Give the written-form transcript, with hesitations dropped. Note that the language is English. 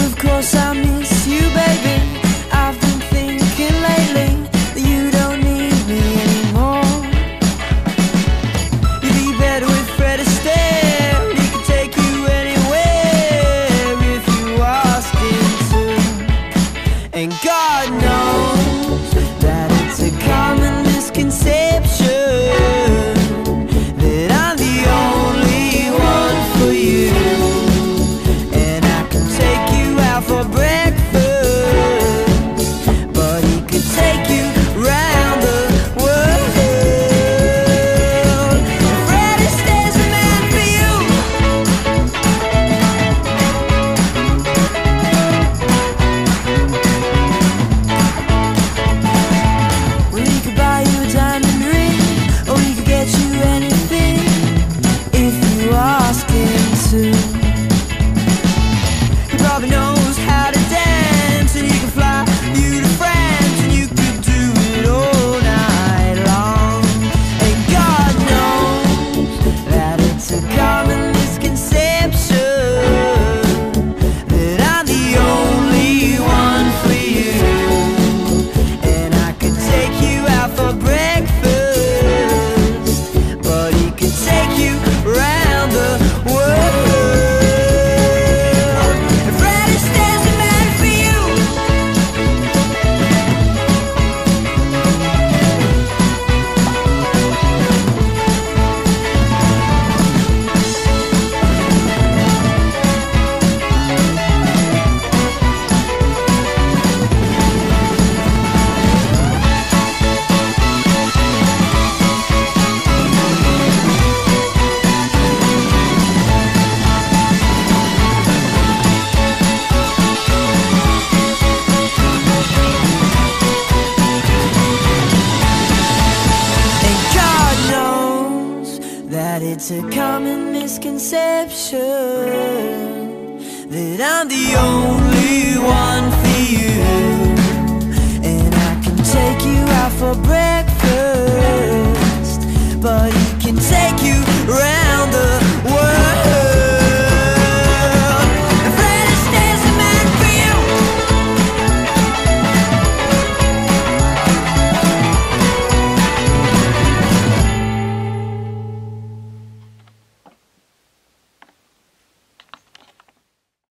of course I miss you, baby. I've been thinking lately that you don't need me anymore. You'd be better with Fred Astaire. He could take you anywhere if you asked him to. And God knows that it's a common misconception that I'm the only one for you. And I can take you out for breakfast, but he could take you round the world. Fred Astaire's the man for you. Well, he could buy you a diamond ring, or he could get you anything if you ask him to. He probably knows how to dance, and he can fly you to France, and you could do it all night long. And God knows that it's a common misconception that I'm the only one for you. And I could take you out for breakfast, but he could take you round the world. And Fred Astaire's the man for you. And God knows that it's a common misconception that I'm the only one for you. And I can take you out for breakfast,